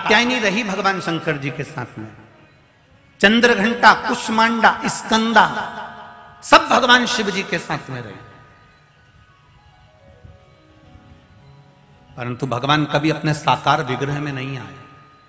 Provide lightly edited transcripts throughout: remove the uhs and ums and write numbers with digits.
कात्यायनी रही भगवान शंकर जी के साथ में, चंद्रघंटा, कुष्मांडा, स्कंदा सब भगवान शिव जी के साथ में रहे। परंतु भगवान कभी अपने साकार विग्रह में नहीं आए।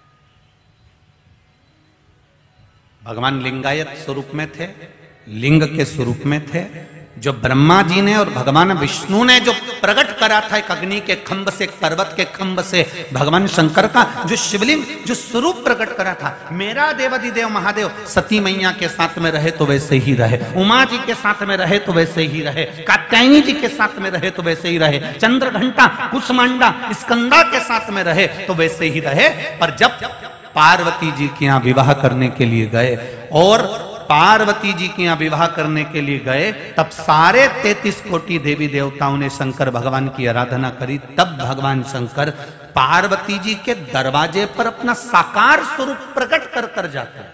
भगवान लिंगायत स्वरूप में थे, लिंग के स्वरूप में थे। जो ब्रह्मा जी ने और भगवान विष्णु ने जो प्रकट करा था एक अग्नि के खंभ से, एक पर्वत के खंभ से, भगवान शंकर का जो शिवलिंग, जो स्वरूप प्रकट करा था, मेरा देवाधिदेव महादेव सती मैया के साथ में रहे तो वैसे ही रहे, उमा जी के साथ में रहे तो वैसे ही रहे, कात्यायनी जी के साथ में रहे तो वैसे ही रहे, चंद्रघंटा, कुष्मांडा, स्कंदा के साथ में रहे तो वैसे ही रहे। पर जब पार्वती जी के यहाँ विवाह करने के लिए गए और पार्वती जी के यहाँ विवाह करने के लिए गए, तब सारे 33 कोटि देवी देवताओं ने शंकर भगवान की आराधना करी। तब भगवान शंकर पार्वती जी के दरवाजे पर अपना साकार स्वरूप प्रकट कर कर जाते हैं।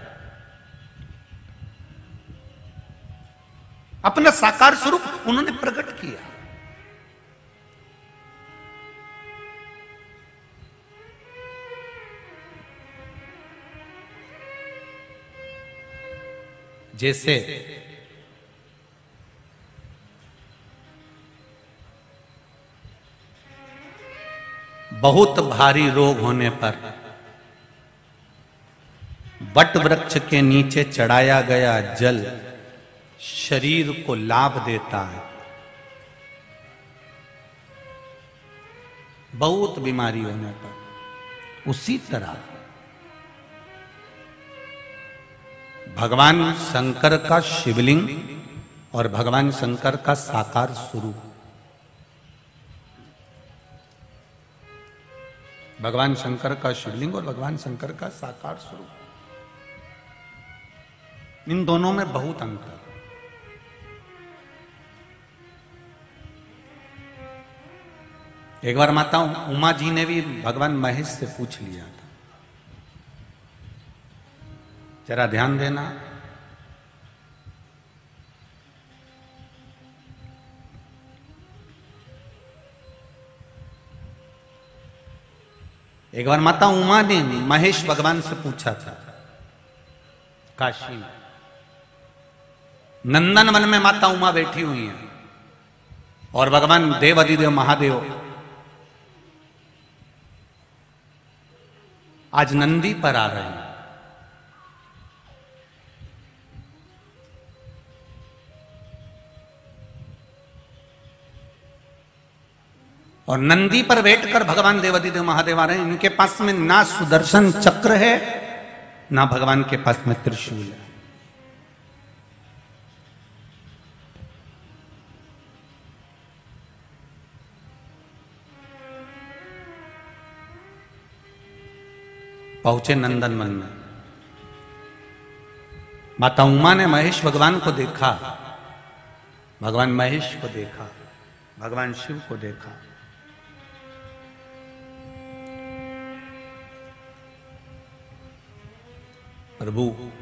अपना साकार स्वरूप उन्होंने प्रकट किया। जैसे बहुत भारी रोग होने पर वट वृक्ष के नीचे चढ़ाया गया जल शरीर को लाभ देता है। बहुत बीमारी होने पर उसी तरह भगवान शंकर का शिवलिंग और भगवान शंकर का साकार स्वरूप, भगवान शंकर का शिवलिंग और भगवान शंकर का साकार स्वरूप, इन दोनों में बहुत अंतर। एक बार माता उमा जी ने भी भगवान महेश से पूछ लिया था, जरा ध्यान देना। एक बार माता उमा ने महेश भगवान से पूछा था काशी में, नंदन वन में माता उमा बैठी हुई है और भगवान देवाधिदेव महादेव आज नंदी पर आ रहे हैं। और नंदी पर बैठकर भगवान देवाधिदेव महादेव आ रहे हैं। इनके पास में ना सुदर्शन चक्र है, ना भगवान के पास में त्रिशूल है। पहुंचे नंदन वन में। माता उमा ने महेश भगवान को देखा, भगवान महेश को देखा, भगवान शिव को देखा। प्रभु,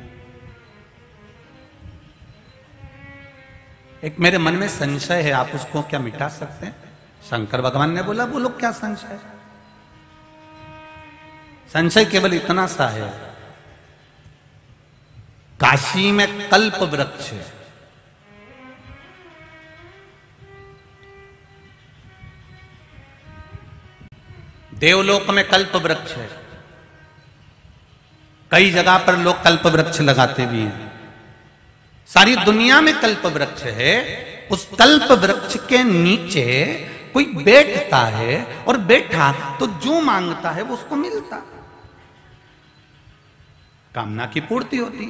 एक मेरे मन में संशय है, आप उसको क्या मिटा सकते हैं? शंकर भगवान ने बोला, बोलो क्या संशय? संशय केवल इतना सा है, काशी में कल्प वृक्ष है, देवलोक में कल्प वृक्ष है, कई जगह पर लोग कल्प वृक्ष लगाते भी हैं, सारी दुनिया में कल्प वृक्ष है। उस कल्प वृक्ष के नीचे कोई बैठता है और बैठा तो जो मांगता है वो उसको मिलता, कामना की पूर्ति होती।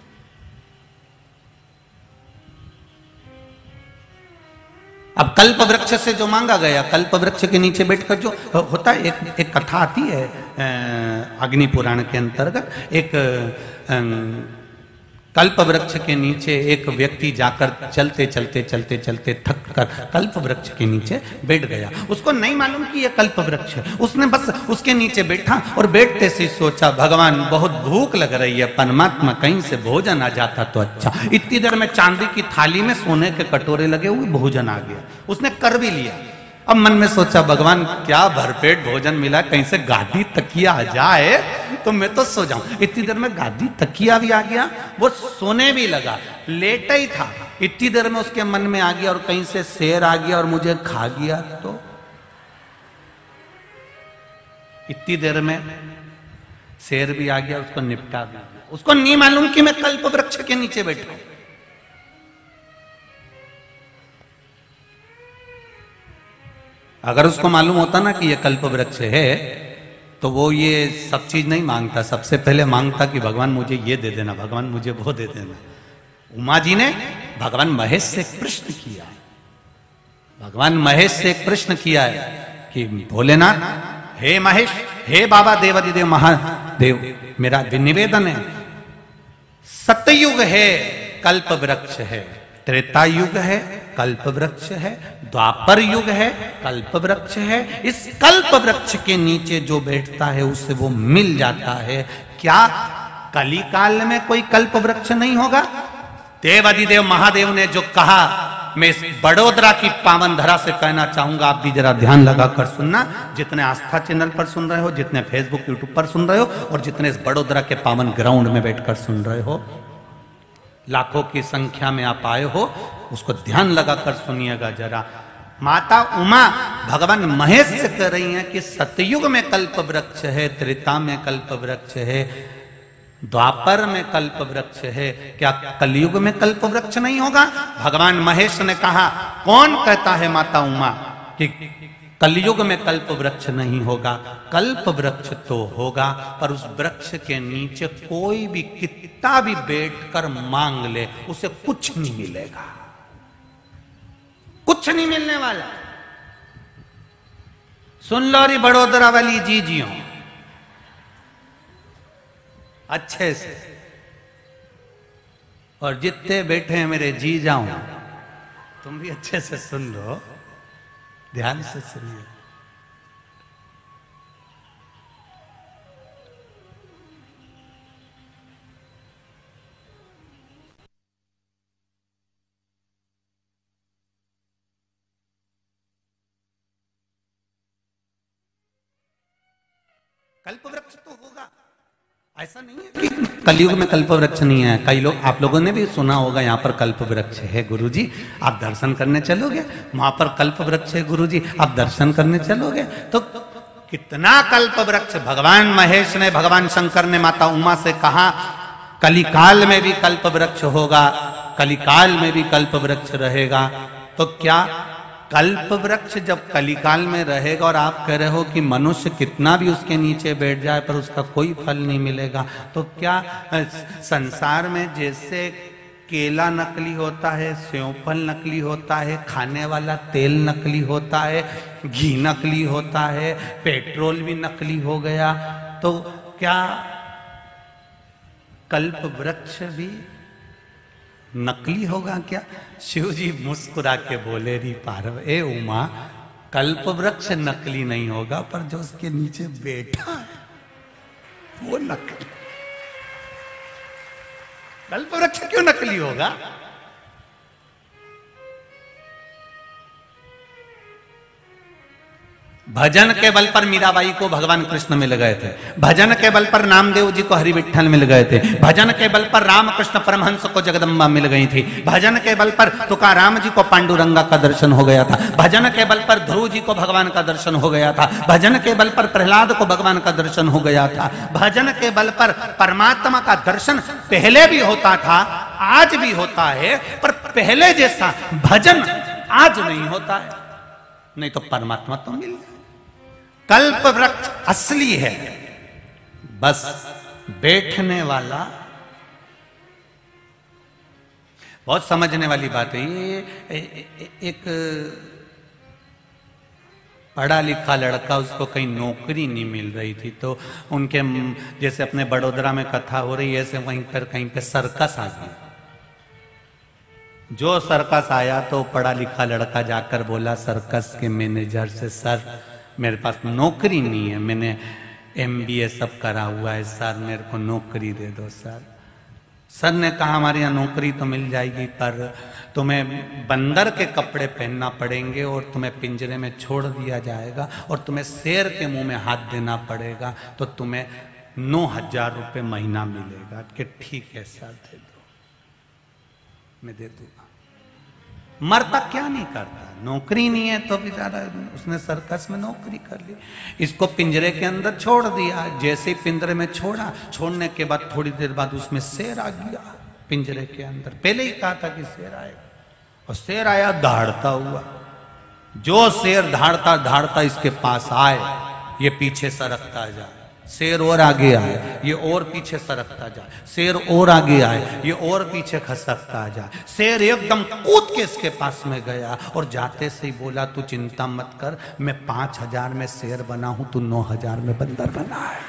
अब कल्प वृक्ष से जो मांगा गया, कल्प वृक्ष के नीचे बैठकर जो होता है, एक कथा आती है अग्नि पुराण के अंतर्गत। एक कल्प वृक्ष के नीचे एक व्यक्ति जाकर चलते चलते चलते चलते थक कर कल्प वृक्ष के नीचे बैठ गया। उसको नहीं मालूम कि यह कल्प वृक्ष है, उसने बस उसके नीचे बैठा और बैठते से सोचा, भगवान बहुत भूख लग रही है, परमात्मा कहीं से भोजन आ जाता तो अच्छा। इतनी देर में चांदी की थाली में सोने के कटोरे लगे हुए भोजन आ गया, उसने कर भी लिया। अब मन में सोचा, भगवान क्या भरपेट भोजन मिला, कहीं से गादी तकिया आ जाए तो मैं तो सो जाऊं। इतनी देर में गादी तकिया भी आ गया, वो सोने भी लगा, लेटा ही था। इतनी देर में उसके मन में आ गया और कहीं से शेर आ गया और मुझे खा गया, तो इतनी देर में शेर भी आ गया, उसको निपटा भी गया। उसको नहीं मालूम कि मैं कल्प वृक्ष के नीचे बैठा हूं। अगर उसको मालूम होता ना कि ये कल्प वृक्ष है, तो वो ये सब चीज नहीं मांगता। सबसे पहले मांगता कि भगवान मुझे ये दे देना, भगवान मुझे वो दे देना। उमा जी ने भगवान महेश से एक प्रश्न किया, भगवान महेश से एक प्रश्न किया है कि भोलेनाथ, हे महेश, हे बाबा देवादिदेव महादेव, मेरा निवेदन है, सतयुग है कल्प वृक्ष है, त्रेता युग है कल्प वृक्ष है, द्वापर युग है कल्प वृक्ष है। इस कल्प वृक्ष के नीचे जो बैठता है उसे वो मिल जाता है। क्या कली काल में कोई कल्प वृक्ष नहीं होगा? देवादिदेव महादेव ने जो कहा, मैं इस बड़ोदरा की पावन धरा से कहना चाहूंगा, आप भी जरा ध्यान लगाकर सुनना। जितने आस्था चैनल पर सुन रहे हो, जितने फेसबुक यूट्यूब पर सुन रहे हो, और जितने इस बड़ोदरा के पावन ग्राउंड में बैठकर सुन रहे हो, लाखों की संख्या में आप आए हो, उसको ध्यान लगाकर सुनिएगा जरा। माता उमा भगवान महेश से कह रही हैं कि सतयुग में कल्प वृक्ष है, त्रेता में कल्प वृक्ष है, द्वापर में कल्प वृक्ष है, क्या कलयुग में कल्प वृक्ष नहीं होगा? भगवान महेश ने कहा, कौन कहता है माता उमा कि कलयुग में कल्प वृक्ष नहीं होगा? कल्प वृक्ष तो होगा, पर उस वृक्ष के नीचे कोई भी कितना भी बैठकर मांग ले, उसे कुछ नहीं मिलेगा, कुछ नहीं मिलने वाला। सुन लो री बड़ोदरा वाली जीजियों अच्छे से, और जितने बैठे हैं मेरे जी जाऊं, तुम भी अच्छे से सुन लो, ध्यान से सुनिए। कल्प वृक्ष तो होगा, ऐसा नहीं है कि कलयुग में कल्प वृक्ष नहीं है। कई लोग, आप लोगों ने भी सुना होगा, यहाँ पर कल्प वृक्ष है गुरुजी, आप दर्शन करने चलोगे, वहां पर कल्प वृक्ष है गुरुजी, आप दर्शन करने चलोगे। तो कितना कल्प वृक्ष! भगवान महेश ने, भगवान शंकर ने माता उमा से कहा, कलिकाल में भी कल्प वृक्ष होगा, कलिकाल में भी कल्प वृक्ष रहेगा। तो क्या कल्प वृक्ष जब कलिकाल में रहेगा, और आप कह रहे हो कि मनुष्य कितना भी उसके नीचे बैठ जाए पर उसका कोई फल नहीं मिलेगा, तो क्या संसार में जैसे केला नकली होता है, सेवफल नकली होता है, खाने वाला तेल नकली होता है, घी नकली होता है, पेट्रोल भी नकली हो गया, तो क्या कल्प वृक्ष भी नकली होगा क्या? शिव जी मुस्कुरा के बोले, री पार्वती, ए उमा, कल्प वृक्ष नकली नहीं होगा, पर जो उसके नीचे बैठा है वो नकली। कल्प वृक्ष क्यों नकली होगा? भजन के बल पर मीराबाई को भगवान कृष्ण मिल गए थे, भजन के बल पर नामदेव जी को हरि विठ्ठल मिल गए थे, भजन के बल पर रामकृष्ण परमहंस को जगदम्बा मिल गई थी, भजन के बल पर तुकाराम जी को पांडुरंगा का दर्शन हो गया था, भजन के बल पर ध्रुव जी को भगवान का दर्शन हो गया था, भजन के बल पर प्रहलाद को भगवान का दर्शन हो गया था, भजन के बल पर परमात्मा का दर्शन पहले भी होता था, आज भी होता है, पर पहले जैसा भजन आज नहीं होता है। नहीं तो परमात्मा तो मिल गया। कल्प वृक्ष असली है, बस बैठने वाला। बहुत समझने वाली बात है ये। एक पढ़ा लिखा लड़का, उसको कहीं नौकरी नहीं मिल रही थी, तो उनके जैसे अपने बड़ोदरा में कथा हो रही है, ऐसे वहीं पर कहीं पे सर्कस आ गया। जो सर्कस आया तो पढ़ा लिखा लड़का जाकर बोला सर्कस के मैनेजर से, सर मेरे पास नौकरी नहीं है, मैंने MBA सब करा हुआ है सर, मेरे को नौकरी दे दो सर। सर ने कहा हमारे यहाँ नौकरी तो मिल जाएगी, पर तुम्हें बंदर के कपड़े पहनना पड़ेंगे और तुम्हें पिंजरे में छोड़ दिया जाएगा और तुम्हें शेर के मुंह में हाथ देना पड़ेगा, तो तुम्हें 9,000 रुपये महीना मिलेगा कि ठीक है सर दे दो, मैं दे दूंगा। मरता क्या नहीं करता, नौकरी नहीं है तो बेचारा उसने सर्कस में नौकरी कर ली। इसको पिंजरे के अंदर छोड़ दिया, जैसे ही पिंजरे में छोड़ा, छोड़ने के बाद थोड़ी देर बाद उसमें शेर आ गया पिंजरे के अंदर। पहले ही कहा था कि शेर आएगा, और शेर आया दहाड़ता हुआ। जो शेर दहाड़ता दहाड़ता इसके पास आए, ये पीछे सरकता जाए, शेर और आगे आए, ये और पीछे सरकता जाए, शेर और आगे आए, ये और पीछे खसकता जाए। शेर एकदम कूद के इसके पास में गया और जाते से ही बोला, तू चिंता मत कर, मैं 5,000 में शेर बना हूं, तू 9,000 में बंदर बना है।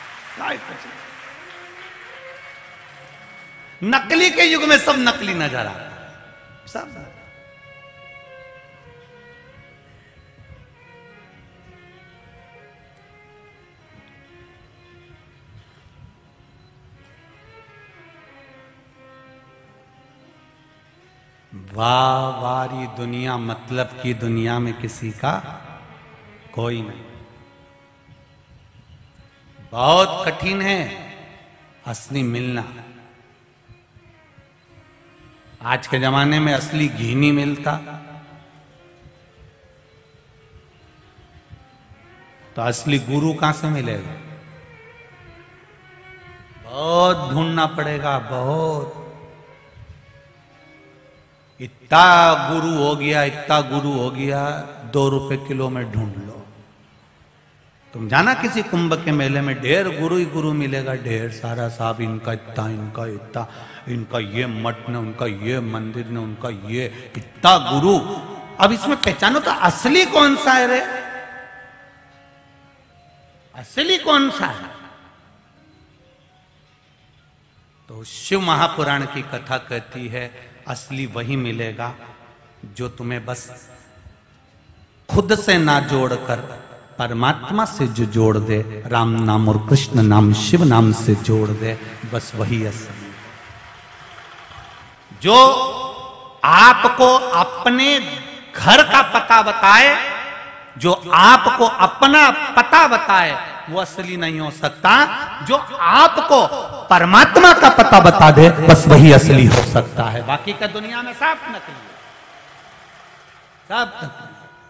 नकली के युग में सब नकली नजर आता है, सब। वाह वारी दुनिया, मतलब की दुनिया में किसी का कोई नहीं। बहुत कठिन है असली मिलना। आज के जमाने में असली घी नहीं मिलता, तो असली गुरु कहां से मिलेगा? बहुत ढूंढना पड़ेगा, बहुत। इतना गुरु हो गया, इतना गुरु हो गया, 2 रुपए किलो में ढूंढ लो। तुम जाना किसी कुंभ के मेले में ढेर गुरु ही गुरु मिलेगा, ढेर सारा। साहब इनका इतना, इनका इतना, इनका ये मठ ने, उनका ये मंदिर ने, उनका ये इतना गुरु। अब इसमें पहचानो तो असली कौन सा है रे? असली कौन सा है? तो शिव महापुराण की कथा कहती है, असली वही मिलेगा जो तुम्हें बस खुद से ना जोड़कर परमात्मा से जो जोड़ दे, राम नाम और कृष्ण नाम, शिव नाम से जोड़ दे, बस वही असली। जो आपको अपने घर का पता बताए, जो आपको अपना पता बताए, वो असली नहीं हो सकता। जो आपको परमात्मा का पता बता दे, बस वही असली हो सकता है। बाकी का दुनिया में सब नकली है, सब नकली।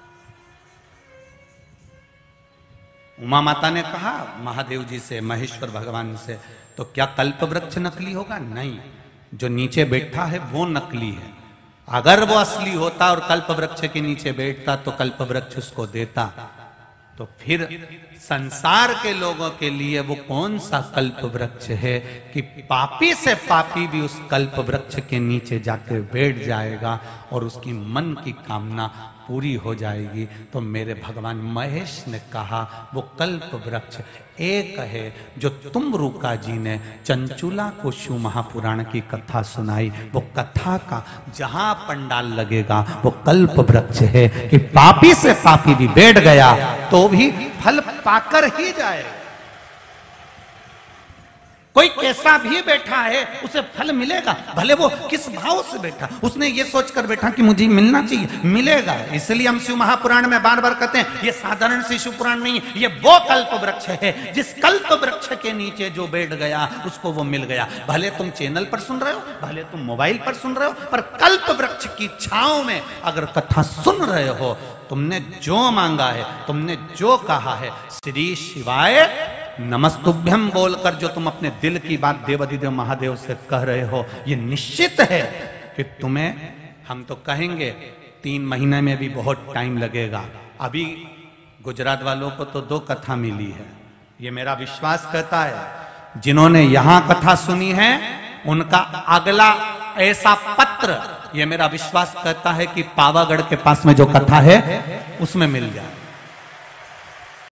उमा माता ने कहा महादेव जी से, महेश्वर भगवान से, तो क्या कल्प वृक्ष नकली होगा? नहीं, जो नीचे बैठा है वो नकली है। अगर वो असली होता और कल्प वृक्ष के नीचे बैठता तो कल्प वृक्ष उसको देता। तो फिर संसार के लोगों के लिए वो कौन सा कल्प वृक्ष है कि पापी से पापी भी उस कल्प वृक्ष के नीचे जाकर बैठ जाएगा और उसकी मन की कामना पूरी हो जाएगी। तो मेरे भगवान महेश ने कहा वो कल्प वृक्ष एक है जो तुम रूका जी ने चंचुला को शिव महापुराण की कथा सुनाई। वो कथा का जहां पंडाल लगेगा वो कल्प वृक्ष है कि पापी से पापी भी बैठ गया तो भी फल पाकर ही जाए। कोई कैसा भी बैठा है उसे फल मिलेगा, भले वो किस भाव से बैठा। उसने ये सोचकर बैठा कि मुझे मिलना चाहिए, मिलेगा। इसलिए हम शिव महापुराण में बार बार कहते हैं ये साधारण सी शिव पुराण नहीं, ये वो कल्प वृक्ष है जिस कल्प वृक्ष के नीचे जो बैठ गया उसको वो मिल गया। भले तुम चैनल पर सुन रहे हो, भले तुम मोबाइल पर सुन रहे हो, पर कल्प वृक्ष की छांव में अगर कथा सुन रहे हो, तुमने जो मांगा है, तुमने जो कहा है, श्री शिवाय नमस्तुभ्यम बोलकर जो तुम अपने दिल की बात देवाधिदेव महादेव से कह रहे हो, ये निश्चित है कि तुम्हें, हम तो कहेंगे 3 महीने में भी बहुत टाइम लगेगा। अभी गुजरात वालों को तो 2 कथा मिली है, ये मेरा विश्वास कहता है। जिन्होंने यहां कथा सुनी है उनका अगला ऐसा पत्र, ये मेरा विश्वास कहता है कि पावागढ़ के पास में जो कथा है उसमें मिल जाए।